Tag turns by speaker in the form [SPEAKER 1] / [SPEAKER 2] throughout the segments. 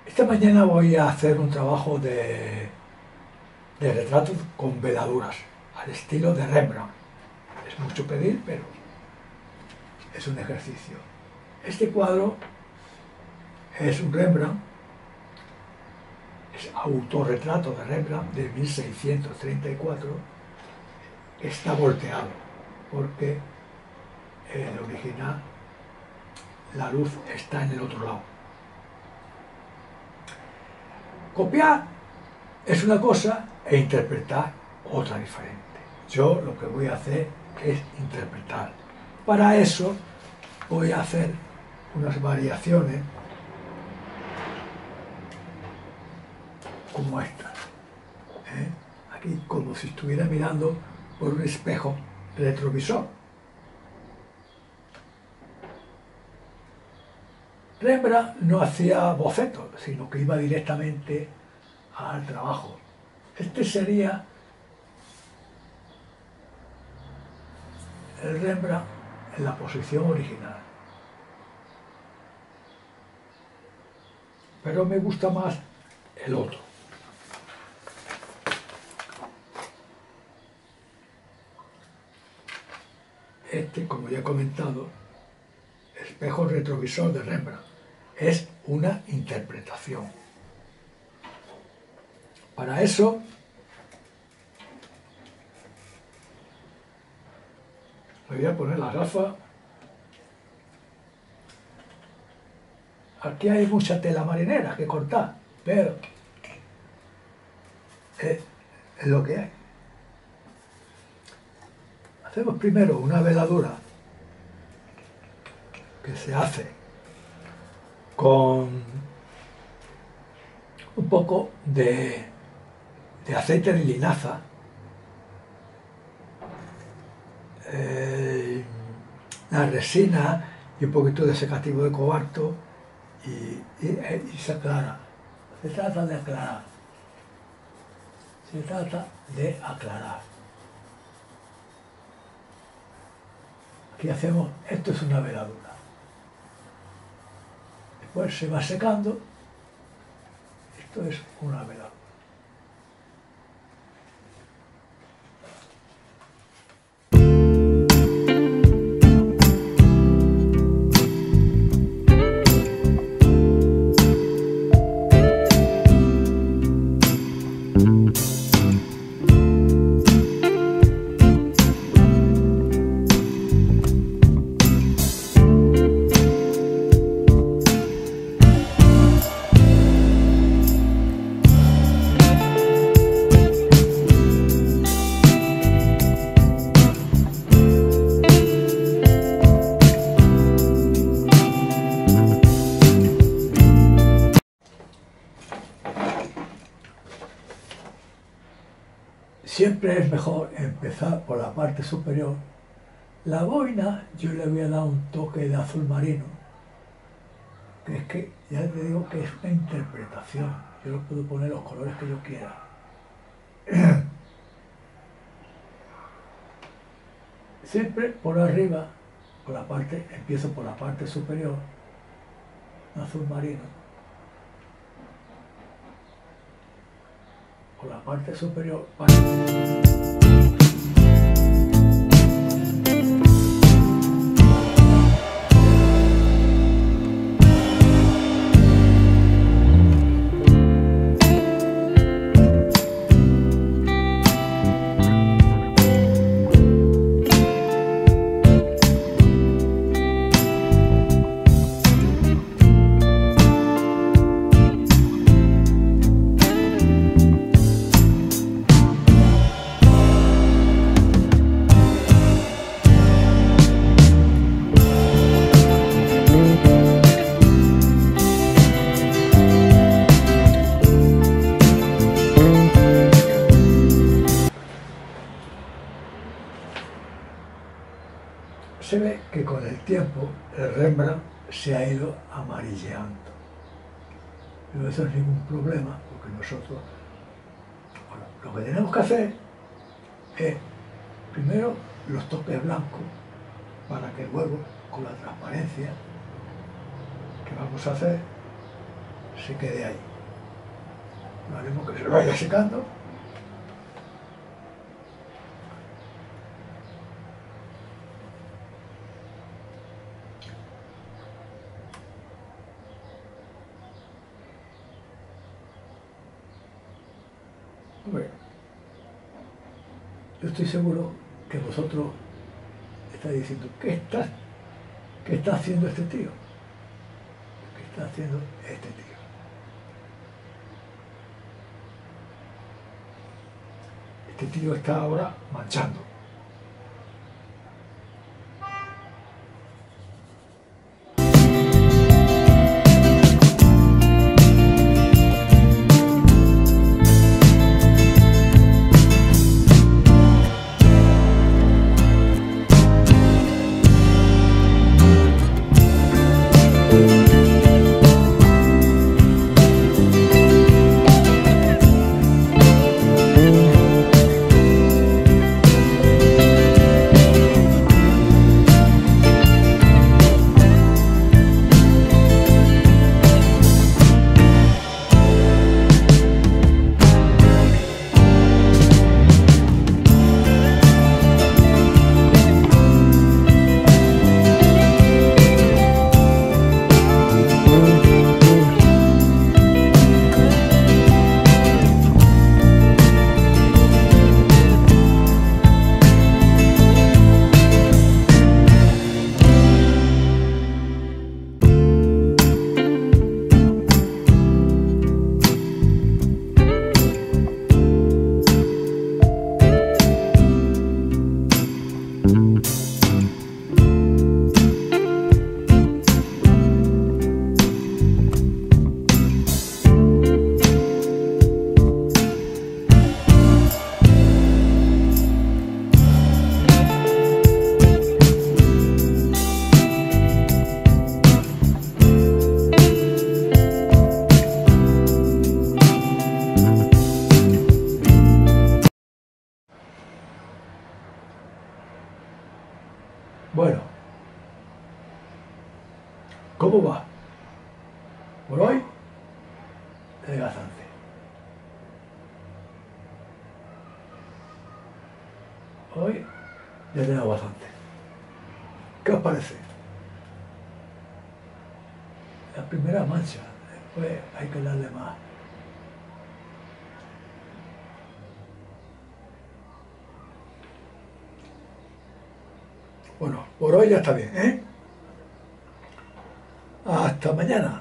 [SPEAKER 1] Esta mañana voy a hacer un trabajo de retratos con veladuras, al estilo de Rembrandt. Es mucho pedir, pero es un ejercicio. Este cuadro es un Rembrandt, es autorretrato de Rembrandt de 1634, está volteado, porque el original, la luz está en el otro lado. Copiar es una cosa e interpretar otra diferente. Yo lo que voy a hacer es interpretar. Para eso voy a hacer unas variaciones como esta. Aquí como si estuviera mirando por un espejo retrovisor. Rembrandt no hacía bocetos, sino que iba directamente al trabajo. Este sería el Rembrandt en la posición original. Pero me gusta más el otro. Este, como ya he comentado, espejo retrovisor de Rembrandt, es una interpretación. Para eso me voy a poner la gafa. Aquí hay mucha tela marinera que cortar, pero es lo que hay. Hacemos primero una veladura que se hace con un poco de aceite de linaza, la resina y un poquito de secativo de cobalto y se aclara. Se trata de aclarar. Se trata de aclarar. Aquí hacemos, esto es una veladura. Después se va secando. Esto es una veladura. Siempre es mejor empezar por la parte superior. La boina yo le voy a dar un toque de azul marino, que es que ya te digo que es una interpretación. Yo le puedo poner los colores que yo quiera. Siempre por arriba, empiezo por la parte superior, azul marino. Por la parte superior se ve que con el tiempo el Rembrandt se ha ido amarilleando. Pero eso no es ningún problema, porque nosotros lo que tenemos que hacer es primero los toques blancos, para que luego con la transparencia que vamos a hacer se quede ahí. Lo haremos que se vaya secando. Hombre, yo estoy seguro que vosotros estáis diciendo, ¿qué está haciendo este tío? ¿Qué está haciendo este tío? Este tío está ahora manchando. Bueno, ¿cómo va? Por hoy, es bastante. Hoy ya tenemos bastante. ¿Qué os parece? La primera mancha, después hay que darle más. Bueno, por hoy ya está bien, ¿eh? Hasta mañana.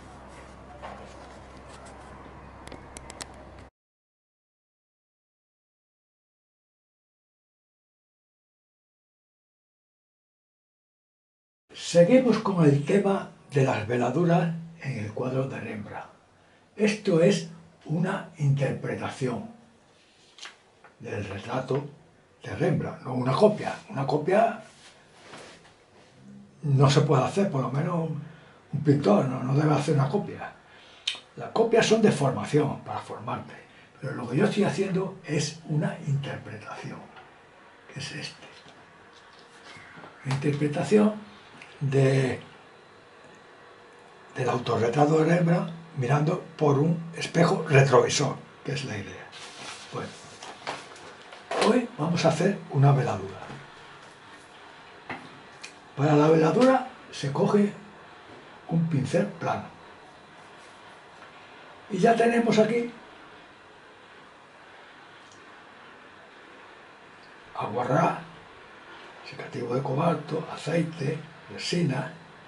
[SPEAKER 1] Seguimos con el tema de las veladuras en el cuadro de Rembrandt. Esto es una interpretación del retrato de Rembrandt, no una copia. Una copia no se puede hacer, por lo menos un pintor no debe hacer una copia. Las copias son de formación, para formarte, pero lo que yo estoy haciendo es una interpretación, que es este. Una interpretación del autorretrato de Rembrandt mirando por un espejo retrovisor, que es la idea. Bueno, hoy vamos a hacer una veladura. Para la veladura se coge un pincel plano. Y ya tenemos aquí aguarrás, secativo de cobalto, aceite, resina,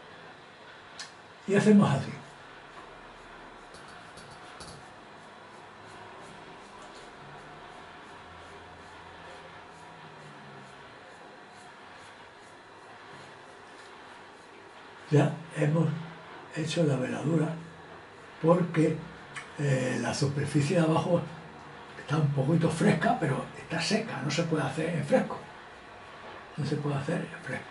[SPEAKER 1] y hacemos así. Ya hemos hecho la veladura porque la superficie de abajo está un poquito fresca, pero está seca, no se puede hacer en fresco. No se puede hacer en fresco.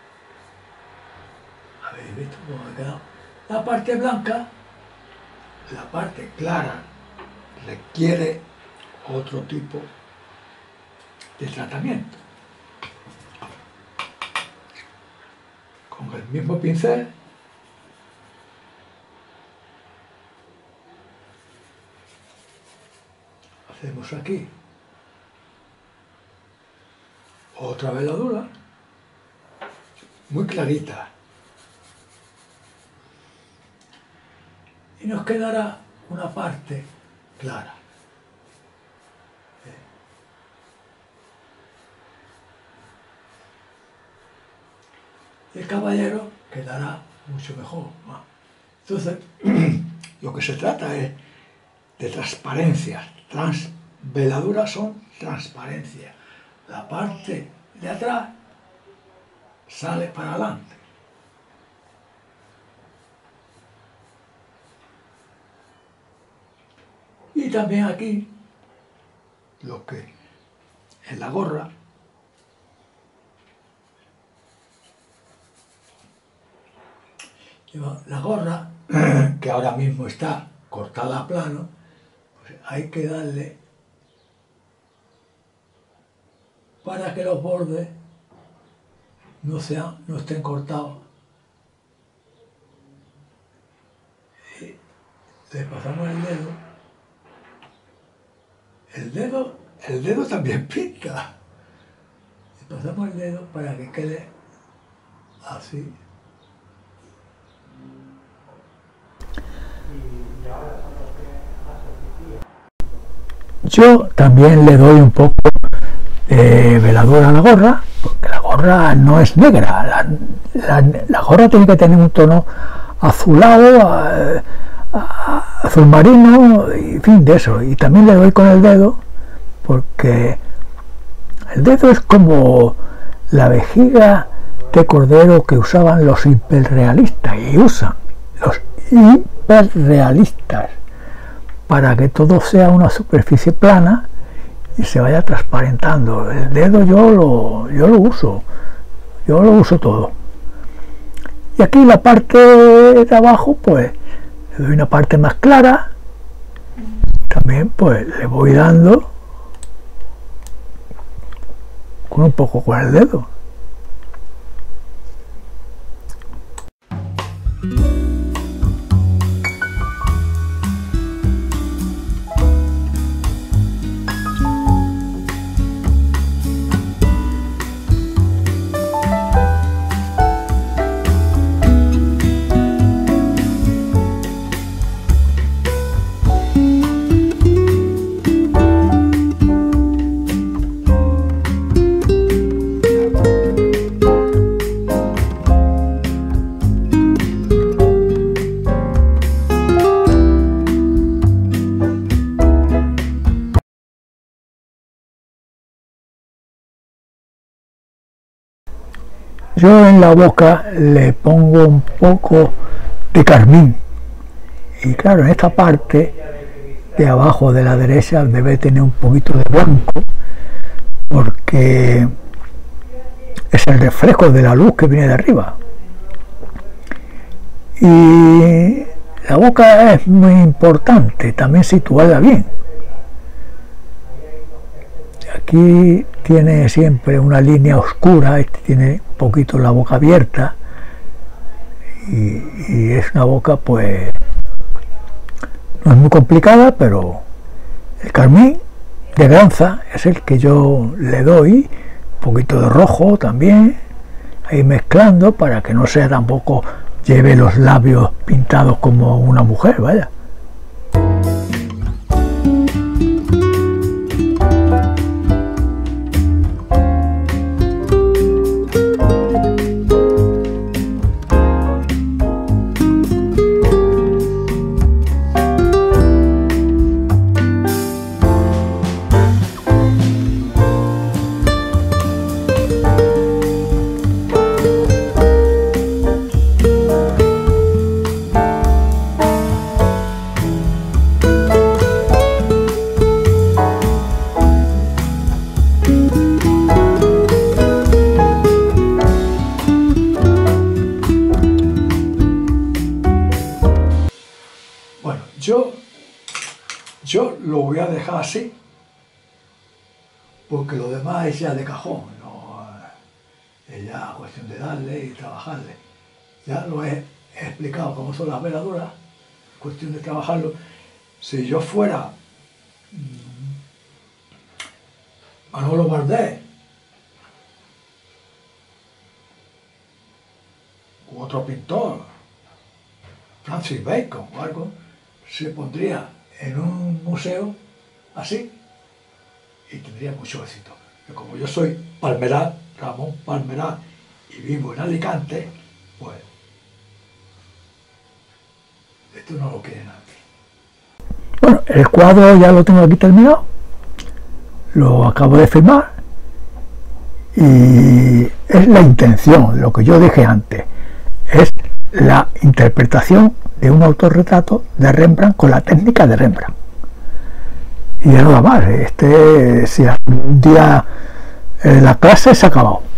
[SPEAKER 1] ¿Habéis visto cómo ha quedado? La parte blanca, la parte clara, requiere otro tipo de tratamiento. Con el mismo pincel hacemos aquí otra veladura muy clarita y nos quedará una parte clara. El caballero quedará mucho mejor. Entonces, lo que se trata es de transparencias. Veladuras son transparencias. La parte de atrás sale para adelante. Y también aquí, lo que en la gorra, la gorra, que ahora mismo está cortada a plano, pues hay que darle para que los bordes no estén cortados. Y le pasamos el dedo también pinta. Le pasamos el dedo para que quede así. Yo también le doy un poco de veladura a la gorra, porque la gorra no es negra, la gorra tiene que tener un tono azulado, azul marino, en fin, de eso. Y también le doy con el dedo, porque el dedo es como la vejiga de cordero que usaban los hiperrealistas, y usan los hiperrealistas, para que todo sea una superficie plana y se vaya transparentando. El dedo yo lo uso todo. Y aquí la parte de abajo, pues le doy una parte más clara. También pues le voy dando con un poco con el dedo. Yo en la boca le pongo un poco de carmín, y claro, en esta parte de abajo de la derecha debe tener un poquito de blanco, porque es el reflejo de la luz que viene de arriba. Y la boca es muy importante también situarla bien. Aquí tiene siempre una línea oscura, este tiene un poquito la boca abierta, y es una boca pues no es muy complicada, pero el carmín de Granza es el que yo le doy, un poquito de rojo también, ahí mezclando para que no sea tampoco lleve los labios pintados como una mujer, vaya. Yo lo voy a dejar así, porque lo demás es ya de cajón, no es ya cuestión de darle y trabajarle. Ya lo he explicado cómo son las veladuras, cuestión de trabajarlo. Si yo fuera Manolo Valdés u otro pintor, Francis Bacon o algo, se pondría en un museo así y tendría mucho éxito. Pero como yo soy Palmerat, Ramón Palmerat, y vivo en Alicante, pues esto no lo quieren aquí.
[SPEAKER 2] Bueno, el cuadro ya lo tengo aquí terminado, lo acabo de firmar y es la intención, lo que yo dije antes, es la interpretación de un autorretrato de Rembrandt con la técnica de Rembrandt. Y ya nada más, si algún día la clase se ha acabado.